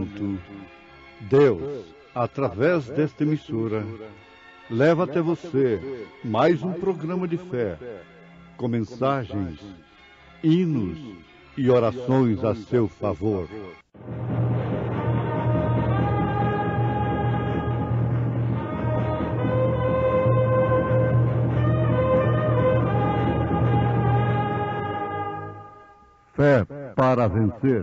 momento, Deus, através desta emissora, leva até você mais um programa de fé, com mensagens, hinos e orações a seu favor. Fé para vencer.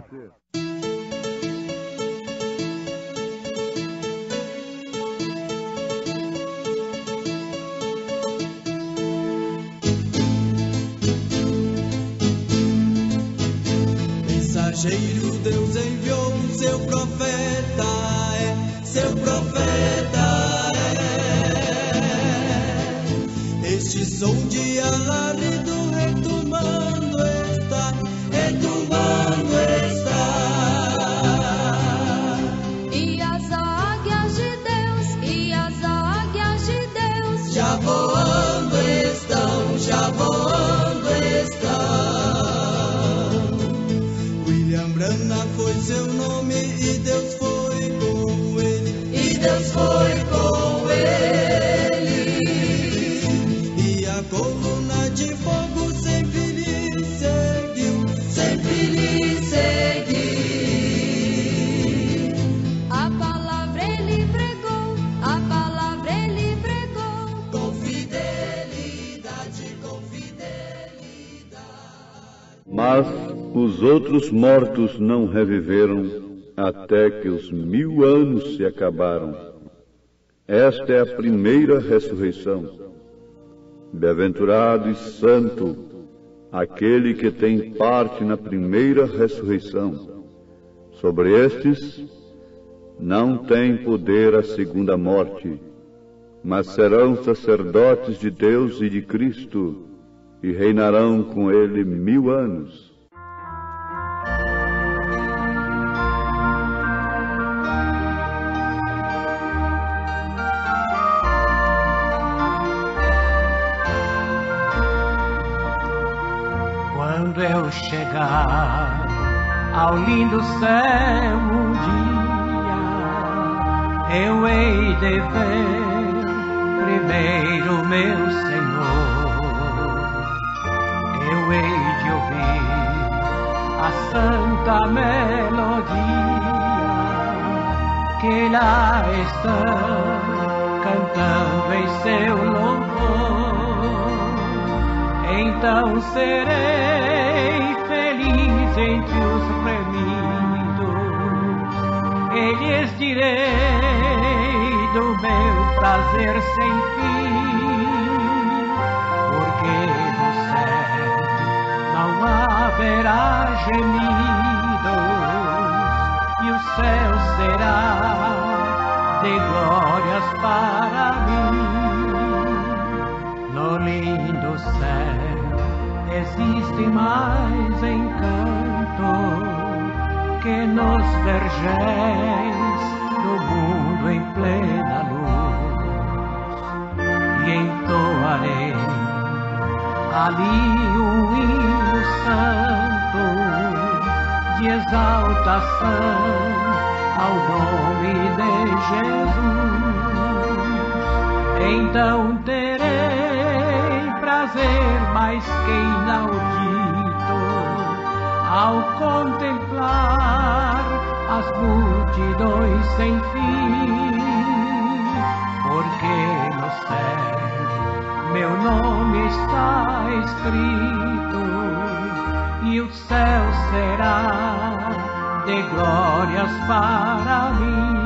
Mensageiro, Deus enviou seu profeta, seu profeta é. Este som de alarido retumbando está, retumbando está. E as águias de Deus já voando estão, já voando estão. William Branham foi seu nome e Deus foi com ele, e Deus foi com ele. E a coluna de fogo sempre lhe seguiu, sempre lhe seguiu. a palavra ele pregou, Com fidelidade, com fidelidade. Mas os outros mortos não reviveram até que os 1000 anos se acabaram. Esta é a primeira ressurreição. Bem-aventurado e santo aquele que tem parte na primeira ressurreição. Sobre estes não tem poder a segunda morte, mas serão sacerdotes de Deus e de Cristo e reinarão com ele 1000 anos. Quando eu chegar ao lindo céu um dia, eu hei de ver primeiro meu Senhor. Eu hei de ouvir a santa melodia que lá estão cantando em seu louvor. Então serei feliz entre os remidos, e lhes direi do meu prazer sem fim, porque no céu não haverá gemidos, e o céu será de glórias para mim. No lindo céu existe mais encanto que nos vergéis do mundo em plena luz. E entoarei ali um hino santo de exaltação ao nome de Jesus. Então terei prazer mais que inaudito ao contemplar as multidões sem fim, porque no céu meu nome está escrito e o céu será de glórias para mim.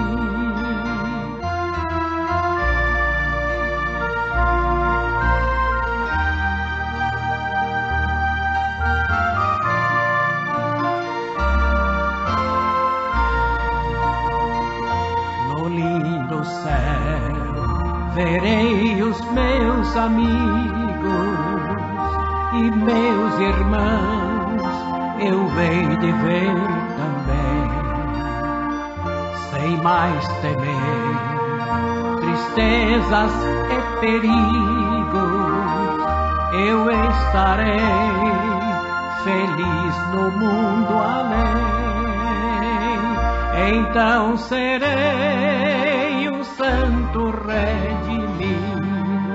Verei os meus amigos e meus irmãos, eu hei de ver também, sem mais temer tristezas e perigos, eu estarei feliz no mundo além. então serei um santo redimido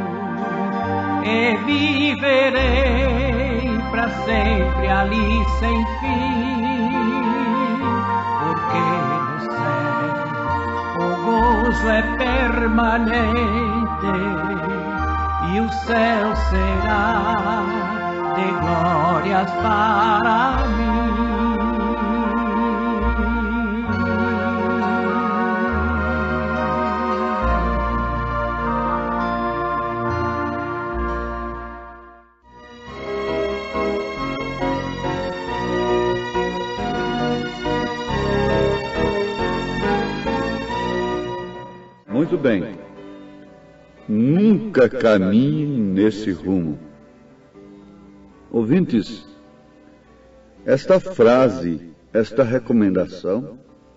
e viverei para sempre ali sem fim, porque no céu o gozo é permanente e o céu será de glórias para mim. Muito bem. Nunca caminhe nesse rumo. Ouvintes, esta frase, esta recomendação,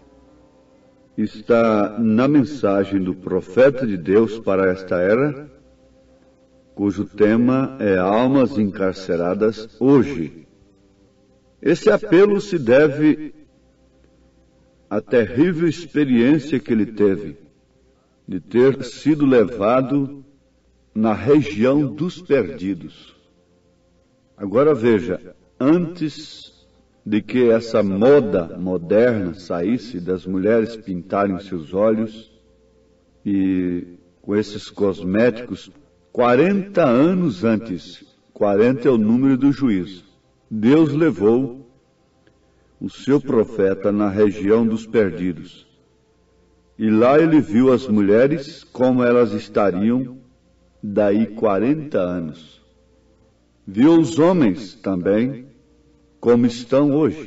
está na mensagem do profeta de Deus para esta era, cujo tema é Almas Encarceradas Hoje. Esse apelo se deve à terrível experiência que ele teve de ter sido levado na região dos perdidos. Agora veja, antes de que essa moda moderna saísse das mulheres pintarem seus olhos e com esses cosméticos, 40 anos antes, 40 é o número do juízo, Deus levou o seu profeta na região dos perdidos. E lá ele viu as mulheres como elas estariam daí 40 anos. Viu os homens também como estão hoje.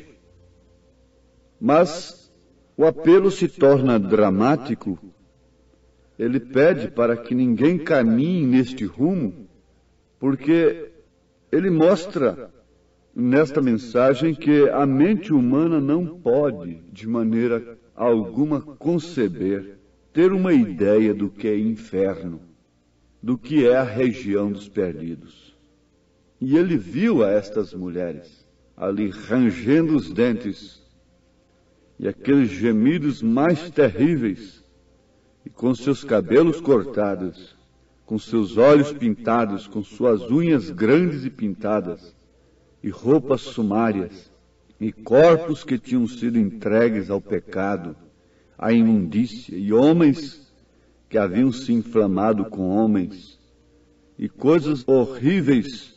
Mas o apelo se torna dramático. Ele pede para que ninguém caminhe neste rumo, porque ele mostra nesta mensagem que a mente humana não pode, de maneira alguma, conceber, ter uma ideia do que é inferno, do que é a região dos perdidos. E ele viu a estas mulheres ali rangendo os dentes e aqueles gemidos mais terríveis, e com seus cabelos cortados, com seus olhos pintados, com suas unhas grandes e pintadas, e roupas sumárias, e corpos que tinham sido entregues ao pecado, à imundícia, e homens que haviam se inflamado com homens, e coisas horríveis,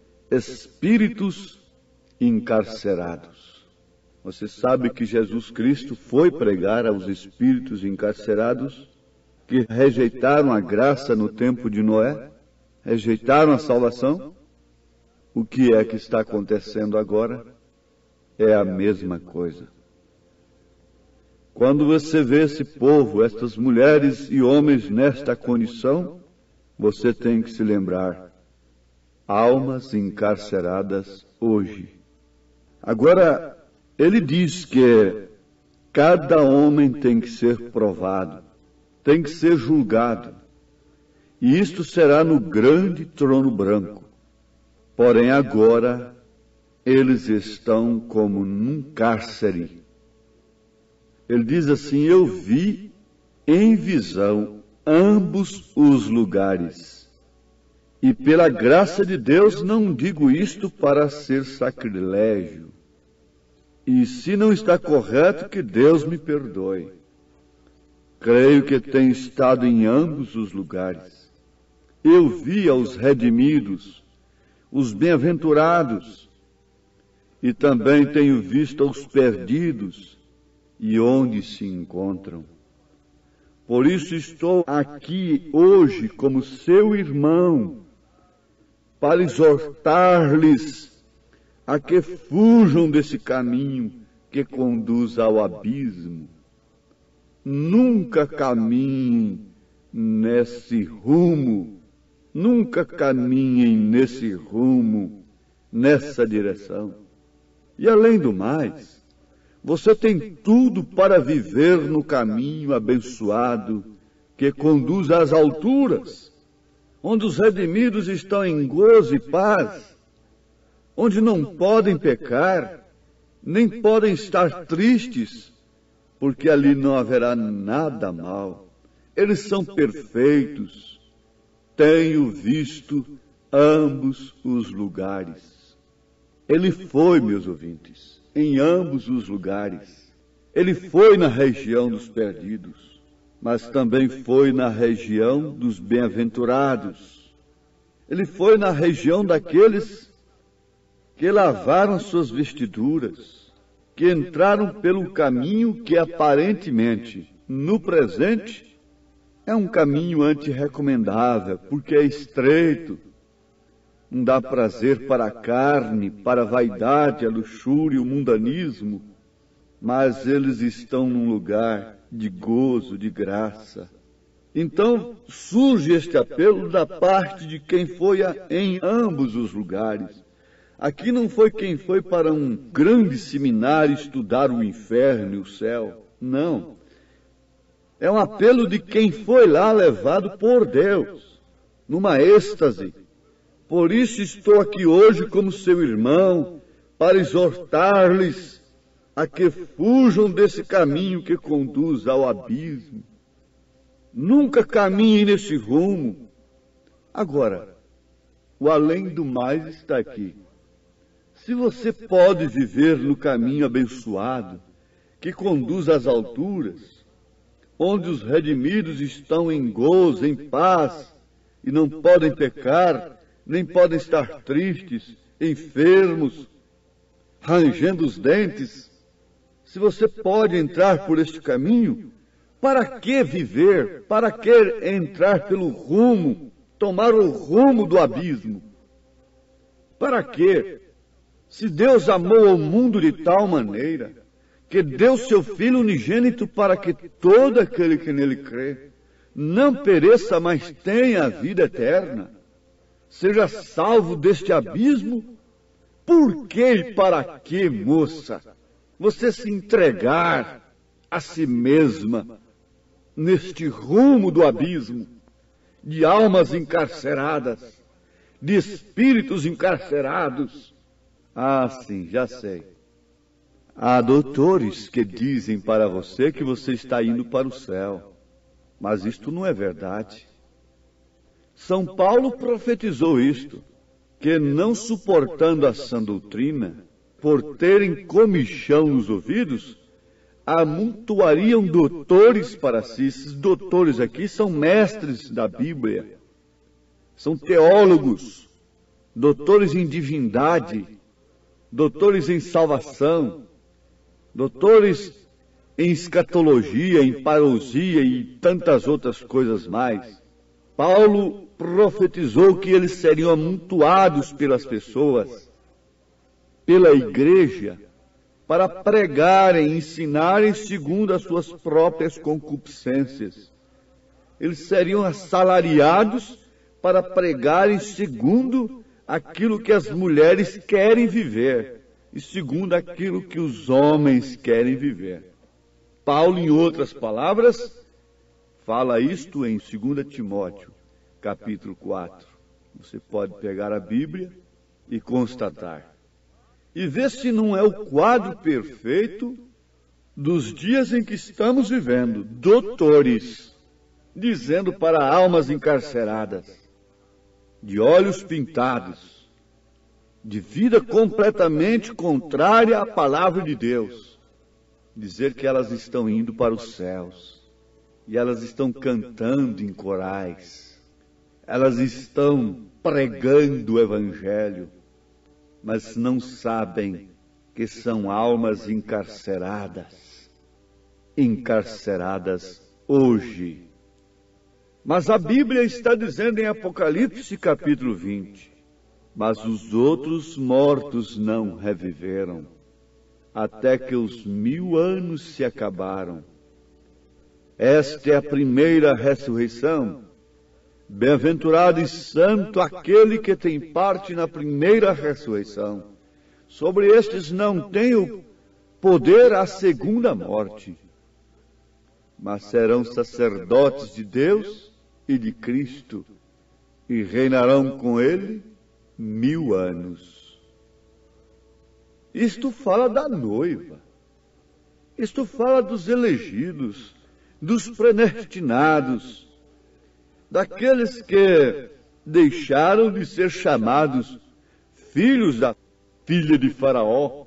espíritos encarcerados. Você sabe que Jesus Cristo foi pregar aos espíritos encarcerados que rejeitaram a graça no tempo de Noé, rejeitaram a salvação? O que é que está acontecendo agora? É a mesma coisa. Quando você vê esse povo, estas mulheres e homens nesta condição, você tem que se lembrar: almas encarceradas hoje. Agora, ele diz que cada homem tem que ser provado, tem que ser julgado, e isto será no grande trono branco. Porém, agora, eles estão como num cárcere. Ele diz assim: eu vi em visão ambos os lugares. E pela graça de Deus não digo isto para ser sacrilégio. E se não está correto, que Deus me perdoe. Creio que tenho estado em ambos os lugares. Eu vi aos redimidos, os bem-aventurados, e também tenho visto aos perdidos, e onde se encontram. Por isso estou aqui hoje como seu irmão, para exortar-lhes a que fujam desse caminho que conduz ao abismo. Nunca caminhem nesse rumo, nunca caminhem nesse rumo, nessa direção. E além do mais, você tem tudo para viver no caminho abençoado que conduz às alturas, onde os redimidos estão em gozo e paz, onde não podem pecar, nem podem estar tristes, porque ali não haverá nada mal. Eles são perfeitos. Tenho visto ambos os lugares. Ele foi, meus ouvintes, em ambos os lugares. Ele foi na região dos perdidos, mas também foi na região dos bem-aventurados. Ele foi na região daqueles que lavaram suas vestiduras, que entraram pelo caminho que aparentemente, no presente, é um caminho antirrecomendável, porque é estreito, não dá prazer para a carne, para a vaidade, a luxúria, o mundanismo, mas eles estão num lugar de gozo, de graça. Então surge este apelo da parte de quem foi em ambos os lugares. Aqui não foi quem foi para um grande seminário estudar o inferno e o céu. Não. É um apelo de quem foi lá levado por Deus, numa êxtase. Por isso estou aqui hoje como seu irmão, para exortar-lhes a que fujam desse caminho que conduz ao abismo. Nunca caminhem nesse rumo. Agora, o além do mais está aqui. Se você pode viver no caminho abençoado, que conduz às alturas, onde os redimidos estão em gozo, em paz, e não podem pecar, nem podem estar tristes, enfermos, rangendo os dentes, se você pode entrar por este caminho, para que viver? Para que entrar pelo rumo, tomar o rumo do abismo? Para quê? Se Deus amou o mundo de tal maneira, que deu seu Filho unigênito para que todo aquele que nele crê não pereça, mas tenha a vida eterna, seja salvo deste abismo, por que e para que, moça, você se entregar a si mesma neste rumo do abismo, de almas encarceradas, de espíritos encarcerados? Ah, sim, já sei. Há doutores que dizem para você que você está indo para o céu, mas isto não é verdade. São Paulo profetizou isto, que não suportando a sã doutrina, por terem comichão nos ouvidos, amontoariam doutores para si. Esses doutores aqui são mestres da Bíblia, são teólogos, doutores em divindade, doutores em salvação, doutores em escatologia, em parousia e tantas outras coisas mais. Paulo profetizou que eles seriam amontoados pelas pessoas, pela igreja, para pregarem, ensinarem segundo as suas próprias concupiscências. Eles seriam assalariados para pregarem segundo aquilo que as mulheres querem viver e segundo aquilo que os homens querem viver. Paulo, em outras palavras, fala isto em 2 Timóteo, capítulo 4. Você pode pegar a Bíblia e constatar. E ver se não é o quadro perfeito dos dias em que estamos vivendo. Doutores, dizendo para almas encarceradas, de olhos pintados, de vida completamente contrária à palavra de Deus, dizer que elas estão indo para os céus, e elas estão cantando em corais, elas estão pregando o Evangelho, mas não sabem que são almas encarceradas, encarceradas hoje. Mas a Bíblia está dizendo em Apocalipse capítulo 20, mas os outros mortos não reviveram, até que os 1000 anos se acabaram. Esta é a primeira ressurreição. Bem-aventurado e santo aquele que tem parte na primeira ressurreição. Sobre estes não tem o poder a segunda morte, mas serão sacerdotes de Deus e de Cristo, e reinarão com ele 1000 anos. Isto fala da noiva. Isto fala dos elegidos, dos predestinados, daqueles que deixaram de ser chamados filhos da filha de Faraó,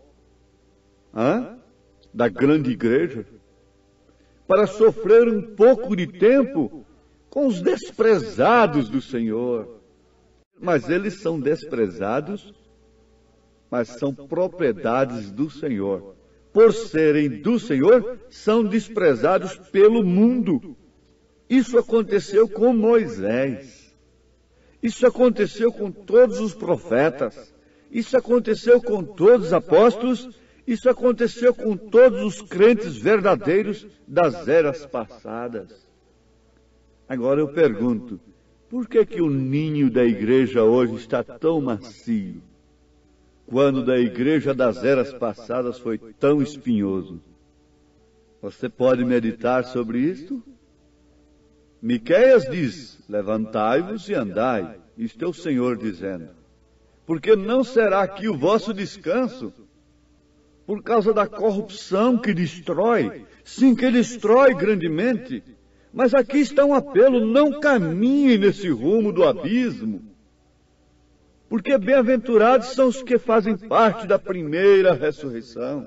da grande igreja, para sofrer um pouco de tempo com os desprezados do Senhor. Mas eles são desprezados, mas são propriedades do Senhor. Por serem do Senhor, são desprezados pelo mundo. Isso aconteceu com Moisés. Isso aconteceu com todos os profetas. Isso aconteceu com todos os apóstolos. Isso aconteceu com todos os crentes verdadeiros das eras passadas. Agora eu pergunto, por que o ninho da igreja hoje está tão macio, quando da igreja das eras passadas foi tão espinhoso? Você pode meditar sobre isto? Miqueias diz, levantai-vos e andai. Isto é o Senhor dizendo. Porque não será aqui o vosso descanso, por causa da corrupção que destrói, sim, que destrói grandemente. Mas aqui está um apelo, não caminhem nesse rumo do abismo, porque bem-aventurados são os que fazem parte da primeira ressurreição.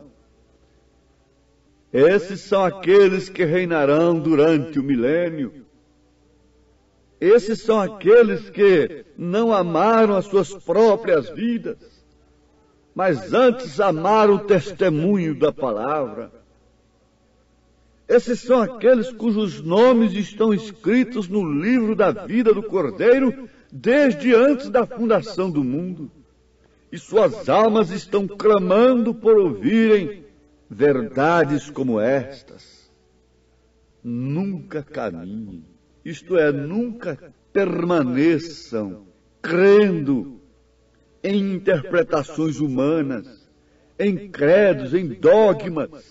Esses são aqueles que reinarão durante o milênio. Esses são aqueles que não amaram as suas próprias vidas, mas antes amaram o testemunho da palavra. Esses são aqueles cujos nomes estão escritos no livro da vida do Cordeiro desde antes da fundação do mundo. E suas almas estão clamando por ouvirem verdades como estas. Nunca caminhem, isto é, nunca permaneçam crendo em interpretações humanas, em credos, em dogmas,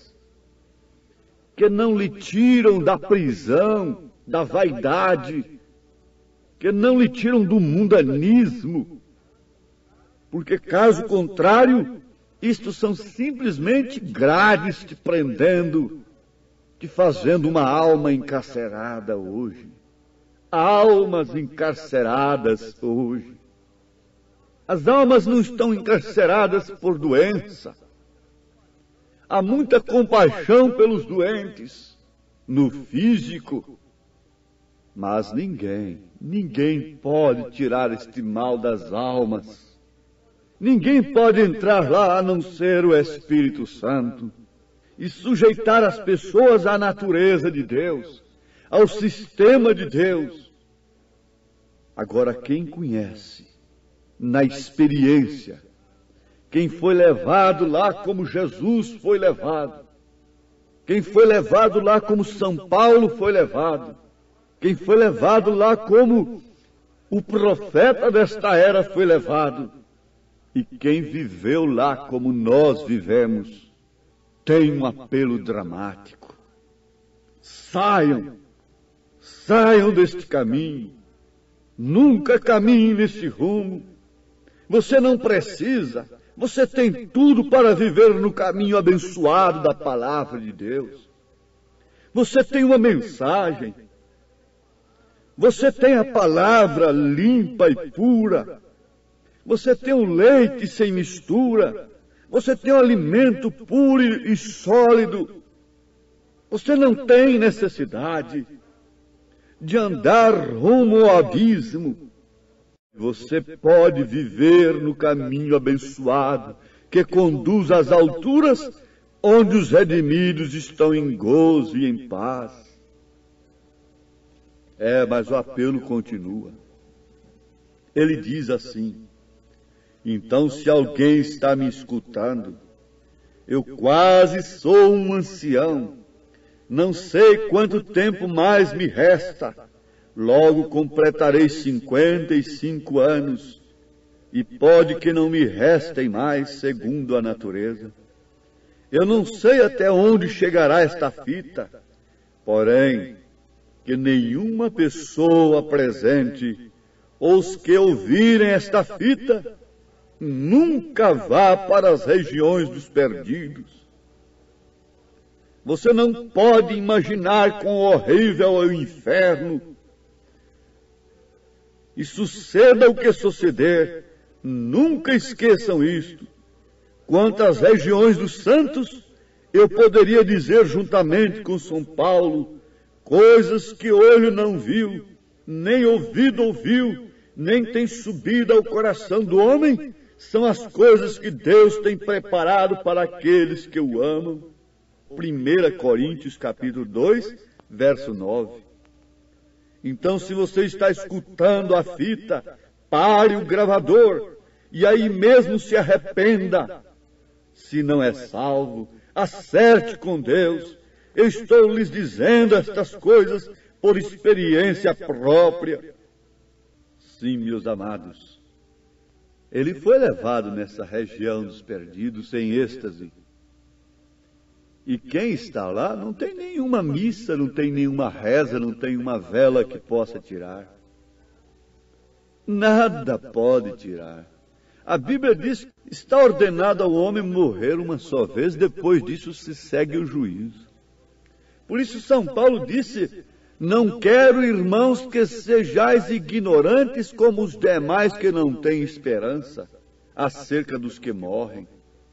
que não lhe tiram da prisão, da vaidade, que não lhe tiram do mundanismo, porque caso contrário, isto são simplesmente grades te prendendo, te fazendo uma alma encarcerada hoje. Almas encarceradas hoje. As almas não estão encarceradas por doença. Há muita compaixão pelos doentes, no físico, mas ninguém pode tirar este mal das almas. Ninguém pode entrar lá a não ser o Espírito Santo e sujeitar as pessoas à natureza de Deus, ao sistema de Deus. Agora, quem conhece, na experiência, quem foi levado lá como Jesus foi levado, quem foi levado lá como São Paulo foi levado, quem foi levado lá como o profeta desta era foi levado, e quem viveu lá como nós vivemos, tem um apelo dramático. Saiam deste caminho, nunca caminhem nesse rumo. Você não precisa, você tem tudo para viver no caminho abençoado da palavra de Deus. Você tem uma mensagem, você tem a palavra limpa e pura, você tem o leite sem mistura, você tem o alimento puro e sólido. Você não tem necessidade de andar rumo ao abismo. Você pode viver no caminho abençoado que conduz às alturas, onde os redimidos estão em gozo e em paz. Mas o apelo continua. Ele diz assim: então, se alguém está me escutando, eu quase sou um ancião, não sei quanto tempo mais me resta, logo completarei 55 anos, e pode que não me restem mais, segundo a natureza. Eu não sei até onde chegará esta fita, porém, que nenhuma pessoa presente, ou os que ouvirem esta fita, nunca vá para as regiões dos perdidos. Você não pode imaginar quão horrível é o inferno. E suceda o que suceder, nunca esqueçam isto. Quanto às regiões dos santos, eu poderia dizer juntamente com São Paulo, coisas que olho não viu, nem ouvido ouviu, nem tem subido ao coração do homem, são as coisas que Deus tem preparado para aqueles que o amam. 1 Coríntios capítulo 2, verso 9. Então, se você está escutando a fita, pare o gravador e aí mesmo se arrependa. Se não é salvo, acerte com Deus. Eu estou lhes dizendo estas coisas por experiência própria. Sim, meus amados, ele foi levado nessa região dos perdidos em êxtase. E quem está lá não tem nenhuma missa, não tem nenhuma reza, não tem uma vela que possa tirar. Nada pode tirar. A Bíblia diz que está ordenado ao homem morrer uma só vez, depois disso se segue o juízo. Por isso São Paulo disse, não quero, irmãos, que sejais ignorantes como os demais que não têm esperança acerca dos que morrem.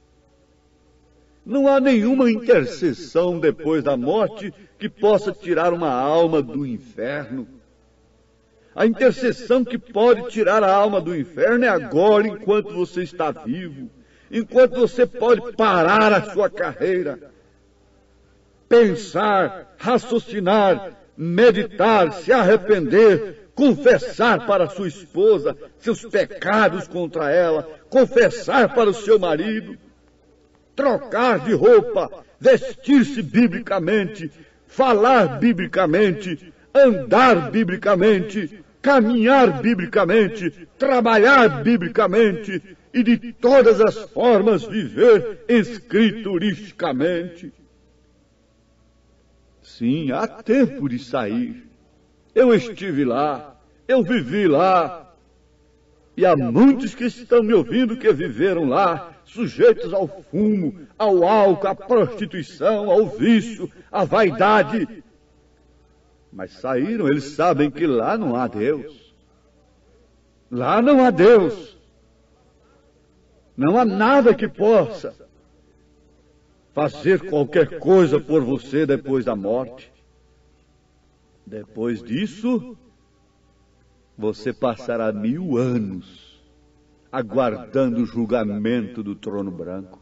Não há nenhuma intercessão depois da morte que possa tirar uma alma do inferno. A intercessão que pode tirar a alma do inferno é agora, enquanto você está vivo, enquanto você pode parar a sua carreira, pensar, raciocinar, meditar, se arrepender, confessar para sua esposa seus pecados contra ela, confessar para o seu marido, trocar de roupa, vestir-se biblicamente, falar biblicamente, andar biblicamente, caminhar biblicamente, trabalhar biblicamente e de todas as formas viver escrituristicamente. Sim, há tempo de sair. Eu estive lá, eu vivi lá. E há muitos que estão me ouvindo que viveram lá, sujeitos ao fumo, ao álcool, à prostituição, ao vício, à vaidade. Mas saíram, eles sabem que lá não há Deus. Lá não há Deus. Não há nada que possa fazer qualquer coisa por você depois da morte. Depois disso, você passará 1000 anos aguardando o julgamento do trono branco.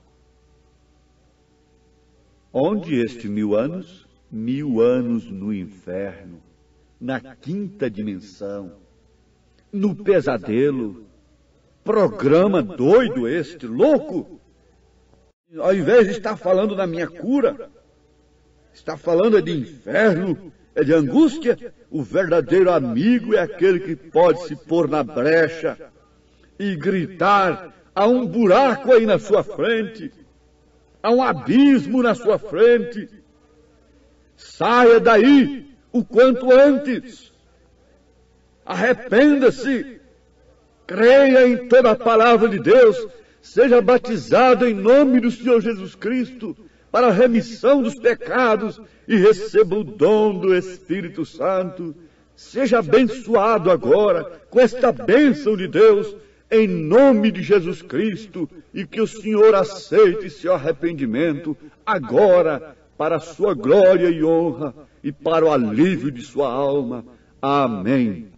Onde este 1000 anos? 1000 anos no inferno, na 5ª dimensão, no pesadelo. Programa doido este, louco! Ao invés de estar falando da minha cura, está falando de inferno, é de angústia. O verdadeiro amigo é aquele que pode se pôr na brecha e gritar, há um buraco aí na sua frente, há um abismo na sua frente. Saia daí o quanto antes. Arrependa-se. Creia em toda a palavra de Deus. Seja batizado em nome do Senhor Jesus Cristo para a remissão dos pecados e receba o dom do Espírito Santo. Seja abençoado agora com esta bênção de Deus em nome de Jesus Cristo e que o Senhor aceite seu arrependimento agora para a sua glória e honra e para o alívio de sua alma. Amém.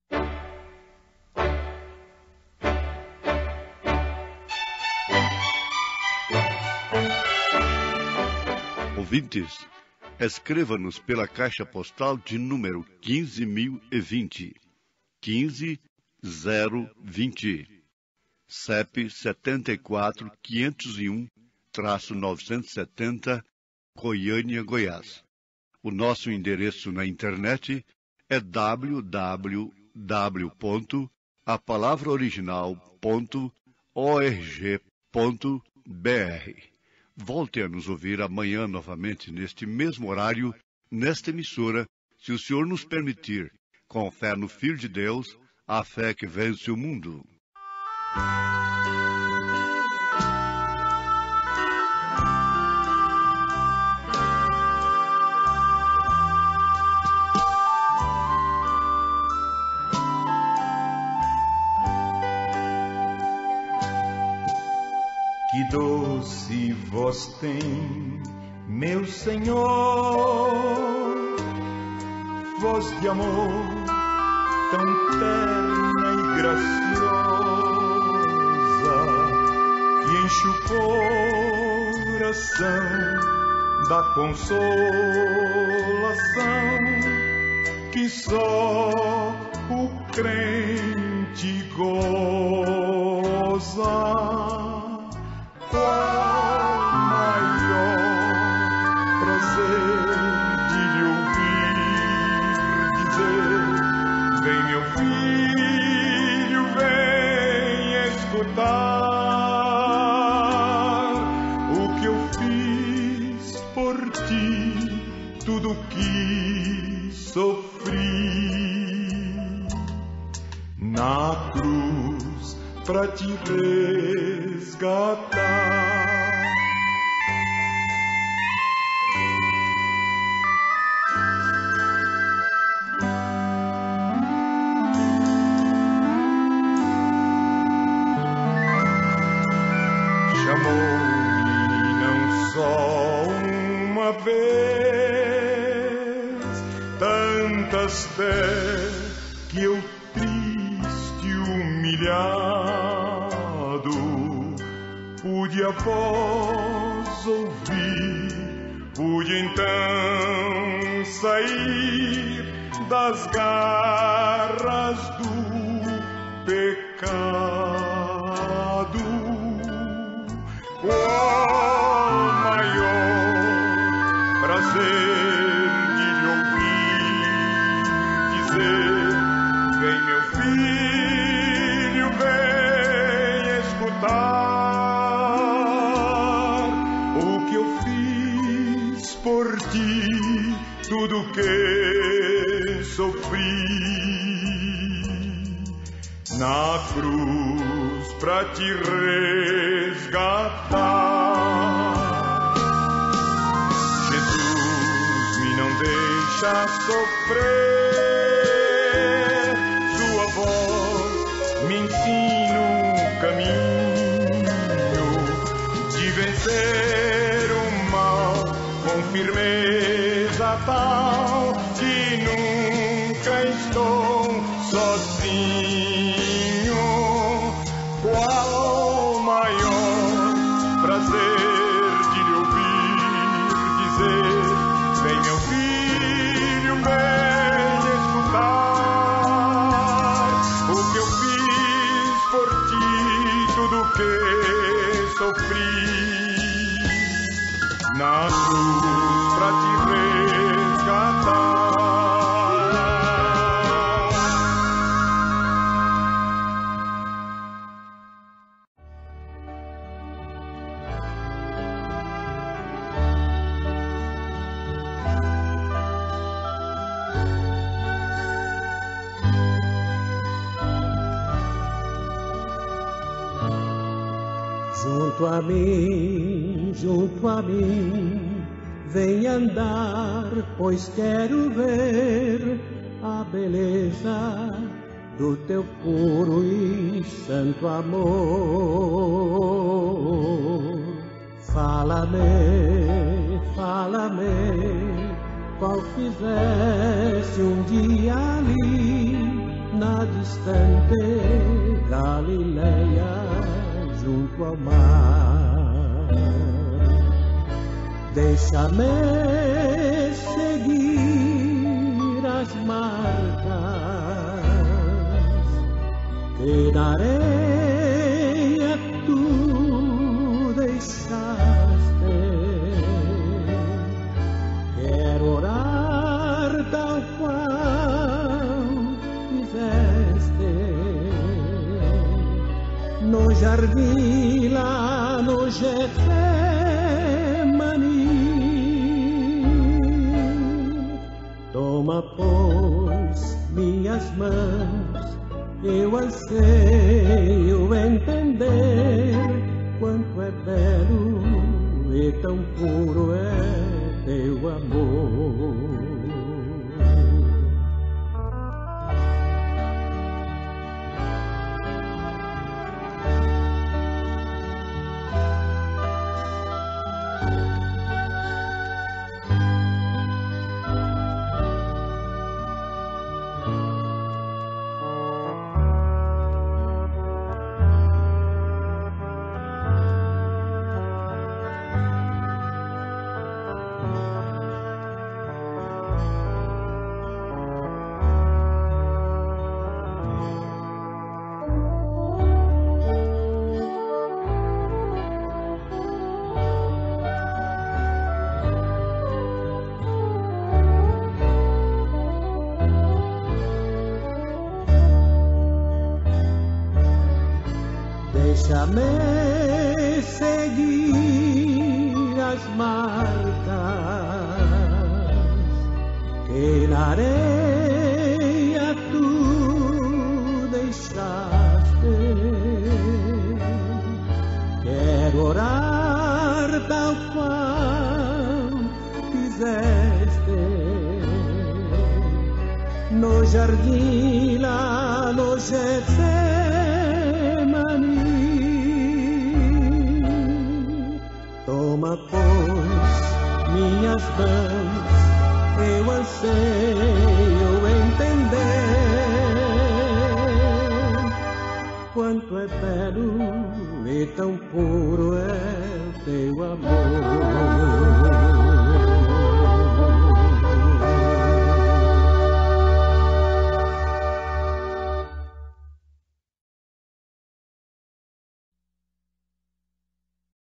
Ouvintes, escreva-nos pela caixa postal de número 15.020, 15020, CEP 74.501-970, Goiânia, Goiás. O nosso endereço na internet é www.apalavraoriginal.org.br. Volte a nos ouvir amanhã novamente neste mesmo horário, nesta emissora, se o Senhor nos permitir, com fé no Filho de Deus, a fé que vence o mundo. Que doce voz tem, meu Senhor, voz de amor tão terna e graciosa, que enche o coração da consolação que só o crente goza. Qual maior prazer de lhe ouvir dizer: vem meu filho, vem escutar o que eu fiz por ti, tudo que sofri na cruz pra te resgatar. Chamou-me não só uma vez, tantas vezes que eu triste, humilhado, pude a voz ouvir, pude então sair das garras do pecado. Qual maior prazer de lhe ouvir dizer: vem meu filho, vem escutar o que eu fiz por ti, tudo que sofri na cruz pra te resgatar. Jesus me não deixa sofrer, sua voz me ensina um caminho de vencer o mal com firmeza tal que nunca estou sozinho. Qual maior prazer de lhe ouvir dizer: vem meu filho, vem escutar o que eu fiz por ti, tudo que sofri na cruz pra te resgatar. Junto a mim, vem andar, pois quero ver a beleza do teu puro e santo amor. Fala-me, fala-me, qual fizeste um dia ali na distante Galileia, junto ao mar. Deixa-me seguir as marcas que na areia tu deixaste. Quero orar tal qual fizeste no jardim lá no Getsemani. Toma, pois, minhas mãos, eu anseio entender quanto é belo e tão puro é teu amor. Deixa-me seguir as marcas que na areia tu deixaste. Quero orar tal qual fizeste no jardim lá no Getsemani. Toma, pois, minhas mãos, eu anseio entender quanto é belo e tão puro é teu amor.